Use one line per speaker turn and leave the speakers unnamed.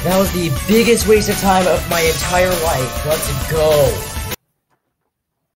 That was the biggest waste of time of my entire life. Let's go.